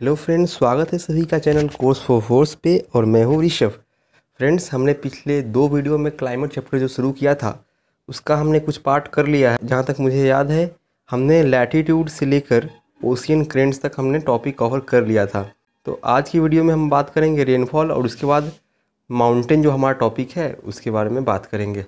Hello friends, स्वागत है सभी का चैनल कोर्स फॉर फोर्स पे। और मैं हूँ ऋषभ। फ्रेंड्स, हमने पिछले 2 वीडियो में क्लाइमेट चैप्टर जो शुरू किया था उसका हमने कुछ पार्ट कर लिया है। जहाँ तक मुझे याद है हमने लैटीट्यूड से लेकर ओशियन करेंट्स तक हमने टॉपिक कवर कर लिया था। तो आज की वीडियो में हम बात करेंगे रेनफॉल और उसके बाद माउंटेन जो हमारा टॉपिक है उसके बारे में बात करेंगे।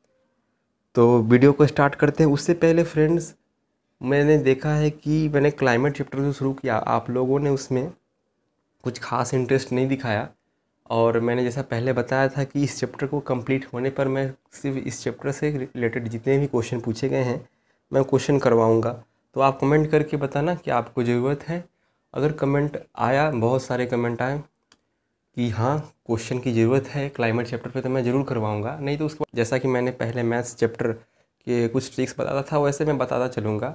तो वीडियो को स्टार्ट करते हैं। उससे पहले फ्रेंड्स, मैंने देखा है कि मैंने क्लाइमेट चैप्टर जो शुरू किया आप लोगों ने उसमें कुछ खास इंटरेस्ट नहीं दिखाया। और मैंने जैसा पहले बताया था कि इस चैप्टर को कंप्लीट होने पर मैं सिर्फ इस चैप्टर से रिलेटेड जितने भी क्वेश्चन पूछे गए हैं मैं क्वेश्चन करवाऊंगा। तो आप कमेंट करके बताना कि आपको ज़रूरत है। अगर कमेंट आया, बहुत सारे कमेंट आए कि हाँ क्वेश्चन की ज़रूरत है क्लाइमेट चैप्टर पे, तो मैं ज़रूर करवाऊंगा। नहीं तो उसके बाद जैसा कि मैंने पहले मैथ्स चैप्टर के कुछ ट्रिक्स बताता था वैसे मैं बताता चलूँगा।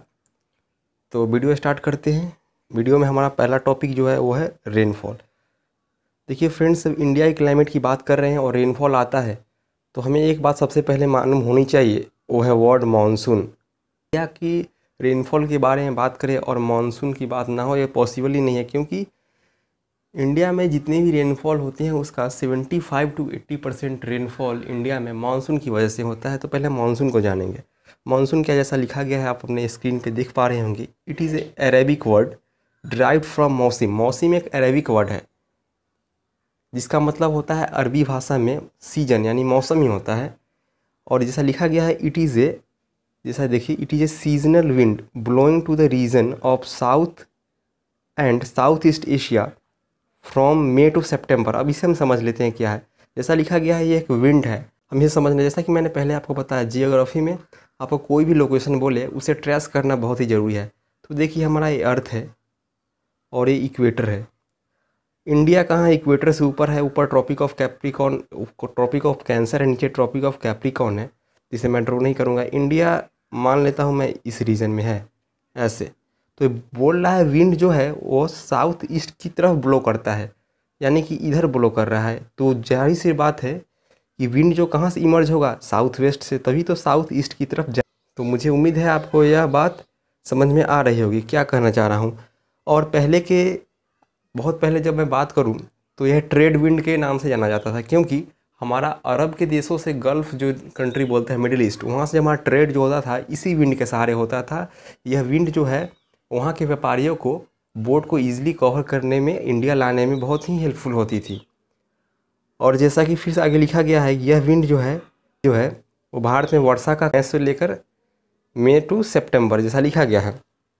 तो वीडियो स्टार्ट करते हैं। वीडियो में हमारा पहला टॉपिक जो है वो है रेनफॉल। देखिए फ्रेंड्स, जब इंडिया की क्लाइमेट की बात कर रहे हैं और रेनफॉल आता है तो हमें एक बात सबसे पहले मालूम होनी चाहिए, वो है वर्ड मानसून। इंडिया की रेनफॉल के बारे में बात करें और मानसून की बात ना हो ये पॉसिबल ही नहीं है, क्योंकि इंडिया में जितनी भी रेनफॉल होती हैं उसका 75 to 80% रेनफॉल इंडिया में मानसून की वजह से होता है। तो पहले मानसून को जानेंगे। मानसून क्या, जैसा लिखा गया है आप अपने स्क्रीन पे देख पा रहे होंगे, it is a Arabic word derived from मौसिम। मौसिम एक अरेबिक वर्ड है जिसका मतलब होता है अरबी भाषा में सीजन यानी मौसम ही होता है। और जैसा लिखा गया है इट इज़ ए, जैसा देखिए, it is a seasonal wind blowing to the region of south and south east Asia from May to September. अब इसे हम समझ लेते हैं क्या है। जैसा लिखा गया है ये एक विंड है, हम इसे समझ लें। जैसा कि मैंने पहले आपको बताया, जियोग्राफी में आपको कोई भी लोकेशन बोले उसे ट्रेस करना बहुत ही ज़रूरी है। तो देखिए हमारा ये अर्थ है और ये इक्वेटर है। इंडिया कहाँ है? इक्वेटर से ऊपर है, ऊपर Tropic of Capricorn, Tropic of Cancer है, नीचे ट्रॉपिक ऑफ कैप्रिकॉन है, जिसे मैं ड्रॉ नहीं करूँगा। इंडिया मान लेता हूँ मैं इस रीजन में है ऐसे। तो बोल रहा है विंड जो है वो साउथ ईस्ट की तरफ ब्लो करता है, यानी कि इधर ब्लो कर रहा है। तो जाहिर सी बात है कि विंड जो कहाँ से इमर्ज होगा, साउथ वेस्ट से, तभी तो साउथ ईस्ट की तरफ जा। तो मुझे उम्मीद है आपको यह बात समझ में आ रही होगी क्या कहना चाह रहा हूँ। और पहले के, बहुत पहले जब मैं बात करूं तो यह ट्रेड विंड के नाम से जाना जाता था, क्योंकि हमारा अरब के देशों से, गल्फ़ जो कंट्री बोलते हैं, मिडिल ईस्ट, वहाँ से हमारा ट्रेड जो होता था इसी विंड के सहारे होता था। यह विंड जो है वहाँ के व्यापारियों को बोट को ईजिली कवर करने में, इंडिया लाने में बहुत ही हेल्पफुल होती थी। और जैसा कि फिर से आगे लिखा गया है, यह विंड जो है वो भारत में वर्षा का मई से लेकर मई टू सितंबर, जैसा लिखा गया है।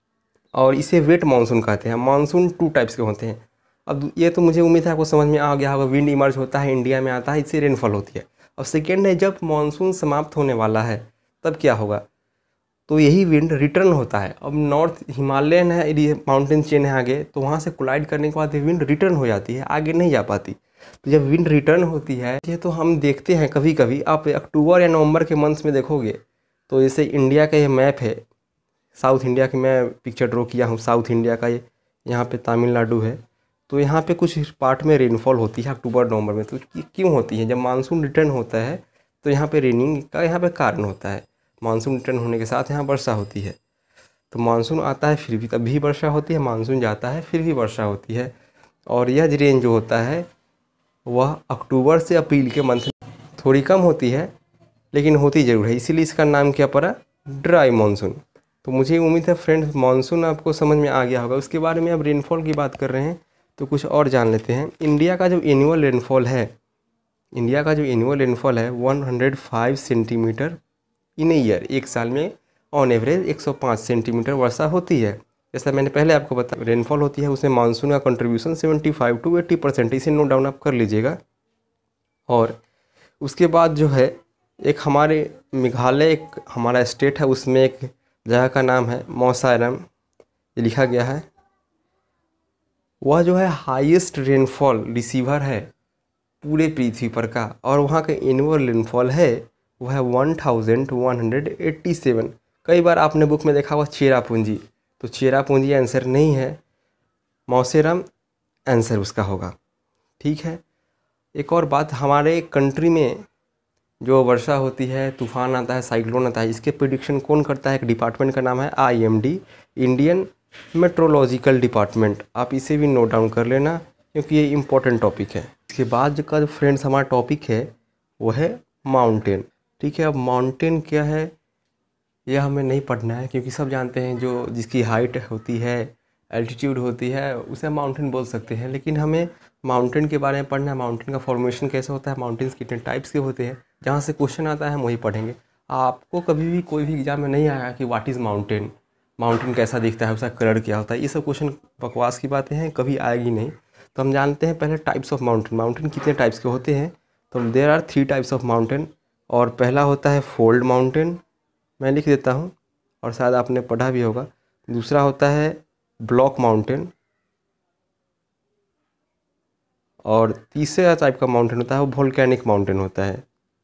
और इसे वेट मानसून कहते हैं। मानसून 2 टाइप्स के होते हैं। अब ये तो मुझे उम्मीद है आपको समझ में आ गया होगा। विंड इमर्ज होता है, इंडिया में आता है, इससे रेनफॉल होती है। और सेकेंड है, जब मानसून समाप्त होने वाला है तब क्या होगा, तो यही विंड रिटर्न होता है। अब नॉर्थ हिमालयन है, माउंटेन चेन है आगे, तो वहाँ से कोलाइड करने के बाद ये विंड रिटर्न हो जाती है, आगे नहीं जा पाती। तो जब विंड रिटर्न होती है ये तो हम देखते हैं कभी कभी, आप अक्टूबर या नवंबर के मंथ्स में देखोगे तो जैसे इंडिया का ये मैप है, साउथ इंडिया की मैं पिक्चर ड्रॉ किया हूँ। साउथ इंडिया का ये, यहाँ पे तमिलनाडु है, तो यहाँ पे कुछ पार्ट में रेनफॉल होती है अक्टूबर नवंबर में। तो क्यों होती है? जब मानसून रिटर्न होता है तो यहाँ पे रेनिंग का यहाँ पे कारण होता है। मानसून रिटर्न होने के साथ यहाँ वर्षा होती है। तो मानसून आता है फिर भी तब भी वर्षा होती है, मानसून जाता है फिर भी वर्षा होती है। और यह रेंज जो होता है वह अक्टूबर से अप्रैल के मंथ में थोड़ी कम होती है, लेकिन होती ज़रूर है। इसीलिए इसका नाम क्या पड़ा? Dry monsoon. तो मुझे उम्मीद है फ्रेंड्स मानसून आपको समझ में आ गया होगा। उसके बारे में अब रेनफॉल की बात कर रहे हैं तो कुछ और जान लेते हैं। इंडिया का जो एनुअल रेनफॉल है, 105 सेंटीमीटर इन ए ईयर, एक साल में ऑन एवरेज 105 सेंटीमीटर वर्षा होती है। जैसा मैंने पहले आपको बताया रेनफॉल होती है, उसमें मानसून का कंट्रीब्यूशन 75 to 80%, इसे नोट डाउन आप कर लीजिएगा। और उसके बाद जो है एक हमारे मेघालय, एक हमारा स्टेट है, उसमें एक जगह का नाम है मौसारम, ये लिखा गया है। वह जो है हाईएस्ट रेनफॉल रिसीवर है पूरे पृथ्वी पर का, और वहाँ का एनुअल रेनफॉल है वह है 1187। कई बार आपने बुक में देखा हुआ चेरापूंजी, तो चेरापूंजी आंसर नहीं है, मौसेरम आंसर उसका होगा। ठीक है। एक और बात, हमारे कंट्री में जो वर्षा होती है, तूफान आता है, साइक्लोन आता है, इसके प्रिडिक्शन कौन करता है? एक डिपार्टमेंट का नाम है IMD, इंडियन मेट्रोलॉजिकल डिपार्टमेंट। आप इसे भी नोट डाउन कर लेना क्योंकि ये इम्पोर्टेंट टॉपिक है। इसके बाद का जो फ्रेंड्स हमारा टॉपिक है वो है माउंटेन। ठीक है, अब माउंटेन क्या है यह हमें नहीं पढ़ना है क्योंकि सब जानते हैं जो जिसकी हाइट होती है, एल्टीट्यूड होती है, उसे माउंटेन बोल सकते हैं। लेकिन हमें माउंटेन के बारे में पढ़ना है, माउंटेन का फॉर्मेशन कैसे होता है, माउंटेन्स कितने टाइप्स के होते हैं, जहाँ से क्वेश्चन आता है हम वही पढ़ेंगे। आपको कभी भी कोई भी एग्जाम में नहीं आया कि व्हाट इज़ माउंटेन, माउंटेन कैसा दिखता है, उसका कलर क्या होता है, ये सब क्वेश्चन बकवास की बातें हैं, कभी आएगी नहीं। तो हम जानते हैं पहले टाइप्स ऑफ माउंटेन। माउंटेन कितने टाइप्स के होते हैं, तो there are 3 types of mountain. और पहला होता है फोल्ड माउंटेन, मैं लिख देता हूँ और शायद आपने पढ़ा भी होगा। दूसरा होता है ब्लॉक माउंटेन और तीसरा टाइप का माउंटेन होता है वो वोल्केनिक माउंटेन होता है।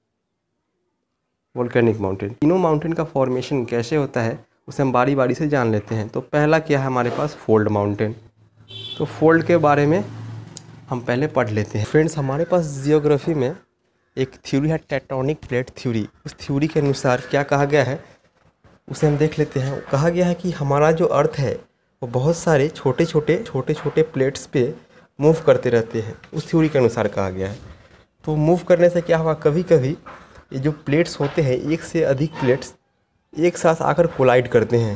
वोल्केनिक माउंटेन, तीनों माउंटेन का फॉर्मेशन कैसे होता है उसे हम बारी बारी से जान लेते हैं। तो पहला क्या है हमारे पास, फोल्ड माउंटेन। तो फोल्ड के बारे में हम पहले पढ़ लेते हैं। फ्रेंड्स, हमारे पास जियोग्राफी में एक थ्योरी है टेक्टोनिक प्लेट थ्योरी। उस थ्योरी के अनुसार क्या कहा गया है उसे हम देख लेते हैं। कहा गया है कि हमारा जो अर्थ है वो बहुत सारे छोटे छोटे प्लेट्स पे मूव करते रहते हैं। उस थ्योरी के अनुसार कहा गया है। तो मूव करने से क्या हुआ, कभी कभी ये जो प्लेट्स होते हैं, एक से अधिक प्लेट्स एक साथ आकर कोलाइड करते हैं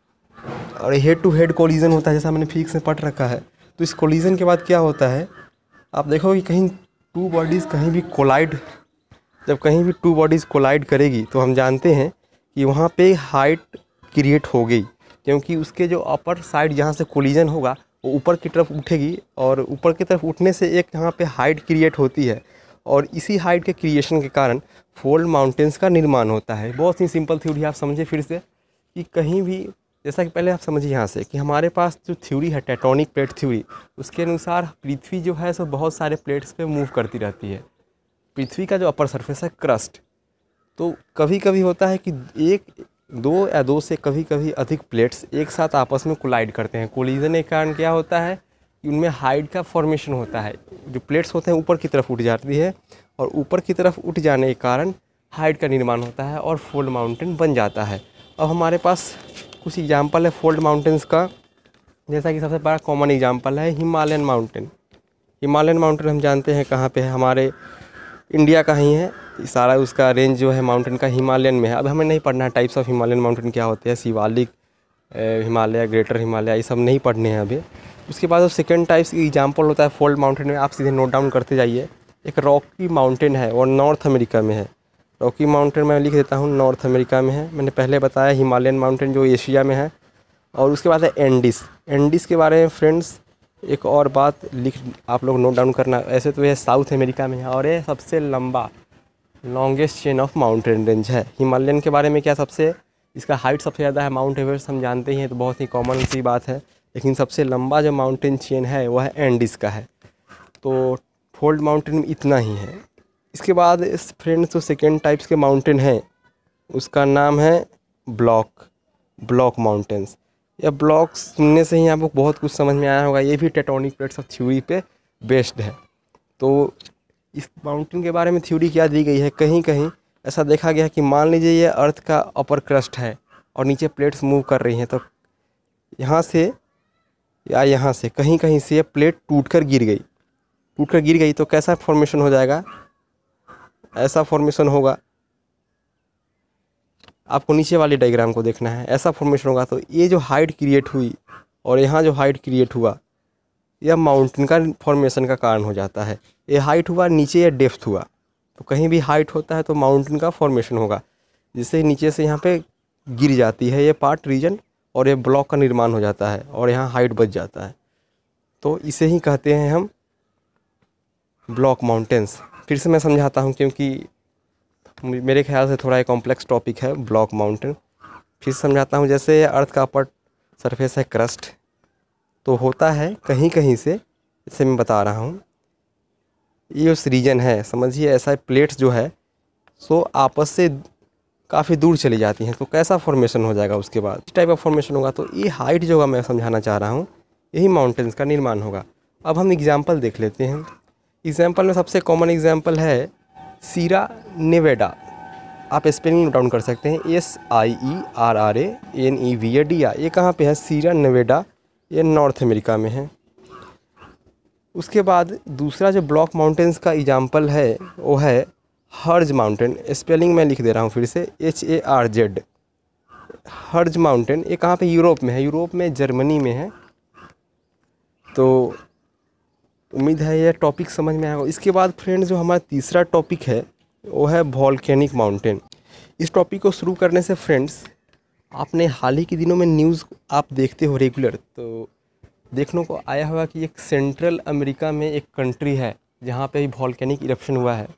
और हेड टू हेड कोलिजन होता है, जैसा मैंने फिजिक्स में पढ़ रखा है। तो इस कोलिजन के बाद क्या होता है, आप देखो कि कहीं टू बॉडीज़ कहीं भी कोलाइड, जब कहीं भी टू बॉडीज़ कोलाइड करेगी तो हम जानते हैं कि वहाँ पे हाइट क्रिएट हो गई, क्योंकि उसके जो अपर साइड जहाँ से कोलिजन होगा वो ऊपर की तरफ उठेगी और ऊपर की तरफ उठने से एक यहाँ पे हाइट क्रिएट होती है और इसी हाइट के क्रिएशन के कारण फोल्ड माउंटेन्स का निर्माण होता है। बहुत ही सिंपल थ्योरी आप समझे फिर से कि कहीं भी, जैसा कि पहले आप समझिए यहाँ से कि हमारे पास जो थ्योरी है टेक्टोनिक प्लेट थ्योरी, उसके अनुसार पृथ्वी जो है सो बहुत सारे प्लेट्स पे मूव करती रहती है। पृथ्वी का जो अपर सरफेस है क्रस्ट, तो कभी कभी होता है कि दो या दो से कभी कभी अधिक प्लेट्स एक साथ आपस में कोलाइड करते हैं। कोलिजन के कारण क्या होता है कि उनमें हाइट का फॉर्मेशन होता है। जो प्लेट्स होते हैं ऊपर की तरफ उठ जाती है और ऊपर की तरफ उठ जाने के कारण हाइट का निर्माण होता है और फोल्ड माउंटेन बन जाता है। अब हमारे पास कुछ एग्जाम्पल है फोल्ड माउंटेन्स का, जैसा कि सबसे बड़ा कॉमन एग्जाम्पल है हिमालयन माउंटेन। हिमालयन माउंटेन हम जानते हैं कहाँ पे है, हमारे इंडिया का ही है। सारा उसका रेंज जो है माउंटेन का हिमालयन में है। अब हमें नहीं पढ़ना है टाइप्स ऑफ हिमालयन माउंटेन क्या होते हैं, शिवालिक हिमालय, ग्रेटर हिमालय, ये सब नहीं पढ़ने हैं अभी। उसके बाद सेकंड टाइप्स की एग्जांपल होता है फोल्ड माउंटेन में, आप सीधे नोट डाउन करते जाइए। एक रॉकी माउंटेन है और नॉर्थ अमेरिका में है। रॉकी माउंटेन मैं लिख देता हूँ, नॉर्थ अमेरिका में है। मैंने पहले बताया हिमालयन माउंटेन जो एशिया में है। और उसके बाद है एंडिस। एंडिस के बारे में फ्रेंड्स एक और बात आप लोग नोट डाउन करना, ऐसे तो यह साउथ अमेरिका में है और ये सबसे लंबा longest chain of mountain range है। हिमालयन के बारे में क्या, सबसे इसका हाइट सबसे ज़्यादा है, माउंट एवरेस्ट हम जानते ही हैं, तो बहुत ही कॉमन सी बात है। लेकिन सबसे लंबा जो माउंटेन चेन है वह है एंडिस का है। तो फोल्ड माउंटेन में इतना ही है। इसके बाद फ्रेंड्स जो सेकेंड टाइप्स के माउंटेन हैं उसका नाम है ब्लॉक माउंटेन्स। या ब्लॉक सुनने से ही आपको बहुत कुछ समझ में आया होगा, ये भी टेक्टोनिक प्लेट्स ऑफ थ्योरी पे बेस्ड है। तो इस माउंटेन के बारे में थ्योरी क्या दी गई है, कहीं कहीं ऐसा देखा गया है कि मान लीजिए ये अर्थ का अपर क्रस्ट है और नीचे प्लेट्स मूव कर रही हैं, तो यहाँ से या यहाँ से कहीं कहीं से ये प्लेट टूटकर गिर गई तो कैसा फॉर्मेशन हो जाएगा, ऐसा फॉर्मेशन होगा। आपको नीचे वाले डायग्राम को देखना है, ऐसा फॉर्मेशन होगा। तो ये जो हाइट क्रिएट हुई और यहाँ जो हाइट क्रिएट हुआ, यह माउंटेन का फॉर्मेशन का कारण हो जाता है। ये हाइट हुआ, नीचे ये डेप्थ हुआ। तो कहीं भी हाइट होता है तो माउंटेन का फॉर्मेशन होगा, जिससे नीचे से यहाँ पे गिर जाती है ये पार्ट रीजन और ये ब्लॉक का निर्माण हो जाता है और यहाँ हाइट बच जाता है। तो इसे ही कहते हैं हम ब्लॉक माउंटेन्स। फिर से मैं समझाता हूँ क्योंकि मेरे ख्याल से थोड़ा एक कॉम्प्लेक्स टॉपिक है ब्लॉक माउंटेन। फिर समझाता हूँ, जैसे अर्थ का अपर सरफेस है क्रस्ट, तो होता है कहीं कहीं से, जैसे मैं बता रहा हूँ, ये उस रीजन है, समझिए ऐसा प्लेट्स जो है सो आपस से काफ़ी दूर चली जाती हैं। तो कैसा फॉर्मेशन हो जाएगा उसके बाद, इस टाइप का फॉर्मेशन होगा। तो ये हाइट जो मैं समझाना चाह रहा हूँ, यही माउंटेन्स का निर्माण होगा। अब हम एग्जाम्पल देख लेते हैं। एग्जाम्पल में सबसे कॉमन एग्जाम्पल है सीरा नेवेडा। आप स्पेलिंग नोट डाउन कर सकते हैं, SIERRANEVADA। ये कहाँ पे है? सीरिया नेवाडा, ये नॉर्थ अमेरिका में है। उसके बाद दूसरा जो ब्लॉक माउंटेन्स का एग्जाम्पल है वो है हर्ज माउंटेन। स्पेलिंग मैं लिख दे रहा हूँ फिर से, HARZ, हर्ज माउंटेन। ये कहाँ पे? यूरोप में है, यूरोप में जर्मनी में है। तो उम्मीद है यह टॉपिक समझ में आएगा। इसके बाद फ्रेंड्स जो हमारा तीसरा टॉपिक है वो है वॉल्केनिक माउंटेन। इस टॉपिक को शुरू करने से फ्रेंड्स, आपने हाल ही के दिनों में न्यूज़ आप देखते हो रेगुलर, तो देखने को आया होगा कि एक सेंट्रल अमेरिका में एक कंट्री है जहाँ पे वॉल्केनिक इरप्शन हुआ है,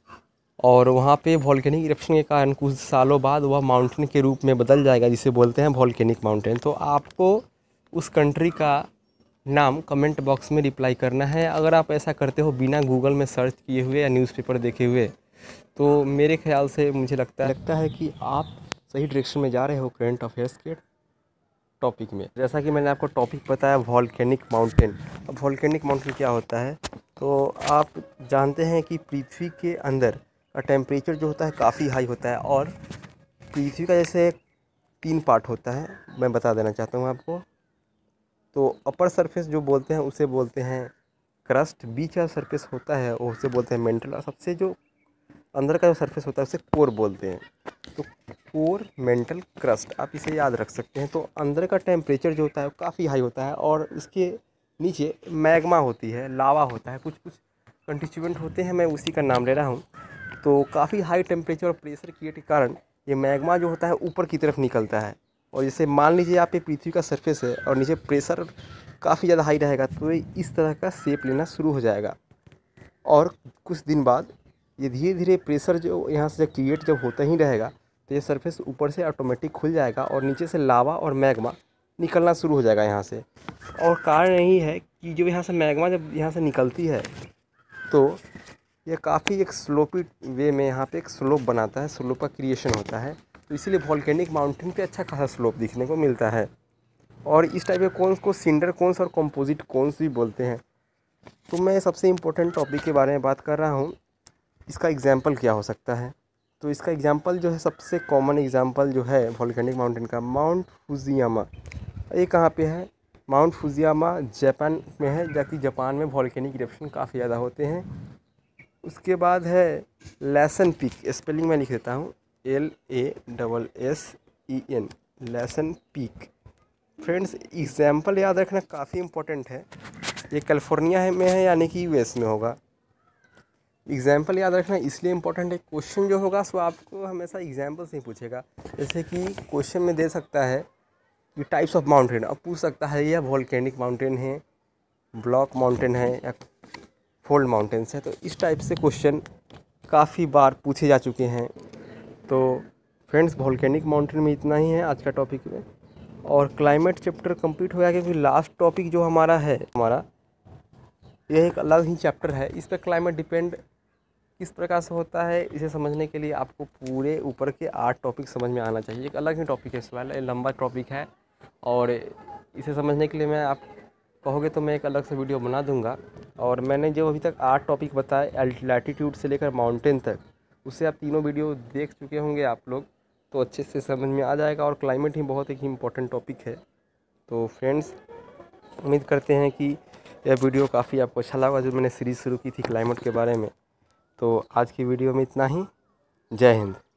और वहाँ पे वॉल्केनिक इरप्शन के कारण कुछ सालों बाद वह माउंटेन के रूप में बदल जाएगा, जिसे बोलते हैं वॉल्केनिक माउंटेन। तो आपको उस कंट्री का नाम कमेंट बॉक्स में रिप्लाई करना है। अगर आप ऐसा करते हो बिना गूगल में सर्च किए हुए या न्यूज़पेपर देखे हुए, तो मेरे ख्याल से मुझे लगता है कि आप सही डायरेक्शन में जा रहे हो करंट अफेयर्स के टॉपिक में। जैसा कि मैंने आपको टॉपिक बताया वॉल्केनिक माउंटेन। अब वॉल्केनिक माउंटेन क्या होता है, तो आप जानते हैं कि पृथ्वी के अंदर का टेम्परेचर जो होता है काफ़ी हाई होता है, और पृथ्वी का जैसे 3 पार्ट होता है, मैं बता देना चाहता हूँ आपको। तो अपर सरफेस जो बोलते हैं उसे बोलते हैं क्रस्ट, बीच का सरफेस होता है वो उसे बोलते हैं मेंटल, और सबसे जो अंदर का जो सरफेस होता है उसे कोर बोलते हैं। तो कोर, मेंटल, क्रस्ट, आप इसे याद रख सकते हैं। तो अंदर का टेम्परेचर जो होता है वो काफ़ी हाई होता है, और इसके नीचे मैग्मा होती है, लावा होता है, कुछ कुछ कंस्टिट्यूएंट होते हैं, मैं उसी का नाम ले रहा हूँ। तो काफ़ी हाई टेम्परेचर और प्रेशर के कारण ये मैग्मा जो होता है ऊपर की तरफ निकलता है। और जैसे मान लीजिए आप पे पृथ्वी का सरफेस है और नीचे प्रेशर काफ़ी ज़्यादा हाई रहेगा, तो ये इस तरह का शेप लेना शुरू हो जाएगा। और कुछ दिन बाद ये धीरे धीरे प्रेशर जो यहाँ से क्रिएट जब होता ही रहेगा, तो ये सरफेस ऊपर से ऑटोमेटिक खुल जाएगा और नीचे से लावा और मैग्मा निकलना शुरू हो जाएगा यहाँ से। और कारण यही है कि जो यहाँ से मैग्मा जब यहाँ से निकलती है, तो ये काफ़ी एक स्लोपी वे में यहाँ पे एक स्लोप बनाता है, स्लोप का क्रिएशन होता है। तो इसीलिए वॉल्केनिक माउंटेन पे अच्छा खासा स्लोप दिखने को मिलता है। और इस टाइप के कोन्स को सिंडर कोन्स और कंपोजिट कोन्स भी बोलते हैं। तो मैं सबसे इम्पोर्टेंट टॉपिक के बारे में बात कर रहा हूँ, इसका एग्जाम्पल क्या हो सकता है। तो इसका एग्जाम्पल जो है, सबसे कॉमन एग्जाम्पल जो है वॉल्केनिक माउंटेन का, माउंट फुजियामा। ये कहाँ पे है? माउंट फुजियामा जापान में है, जबकि जापान में वॉल्केनिक इरप्शन काफ़ी ज़्यादा होते हैं। उसके बाद है लैसन पीक। स्पेलिंग में लिख देता हूँ, LASSEN, Lassen Peak. Friends, example याद रखना काफ़ी इम्पोर्टेंट है। ये कैलिफोर्निया में है, यानी कि US में होगा। एग्जाम्पल याद रखना इसलिए इम्पोर्टेंट है, क्वेश्चन जो होगा सो आपको हमेशा एग्जाम्पल से ही पूछेगा। जैसे कि क्वेश्चन में दे सकता है कि टाइप्स ऑफ माउंटेन, अब पूछ सकता है यह वॉल्केनिक माउंटेन है, ब्लॉक माउंटेन है, या फोल्ड माउंटेन्स है। तो इस टाइप से क्वेश्चन काफ़ी बार पूछे जा चुके हैं। तो फ्रेंड्स, वॉल्केनिक माउंटेन में इतना ही है आज का टॉपिक में, और क्लाइमेट चैप्टर कंप्लीट हो गया, क्योंकि लास्ट टॉपिक जो हमारा यह एक अलग ही चैप्टर है। इस पर क्लाइमेट डिपेंड किस प्रकार से होता है, इसे समझने के लिए आपको पूरे ऊपर के 8 टॉपिक समझ में आना चाहिए। एक अलग ही टॉपिक है, सवाल ये लंबा टॉपिक है, और इसे समझने के लिए मैं आप कहोगे तो मैं एक अलग से वीडियो बना दूंगा। और मैंने जो अभी तक 8 टॉपिक बताए लैटीट्यूड से लेकर माउंटेन तक, उससे आप तीनों वीडियो देख चुके होंगे आप लोग, तो अच्छे से समझ में आ जाएगा। और क्लाइमेट ही बहुत एक इम्पोर्टेंट टॉपिक है। तो फ्रेंड्स, उम्मीद करते हैं कि यह वीडियो काफ़ी आपको अच्छा लगा, जो मैंने सीरीज़ शुरू की थी क्लाइमेट के बारे में। तो आज की वीडियो में इतना ही। जय हिंद।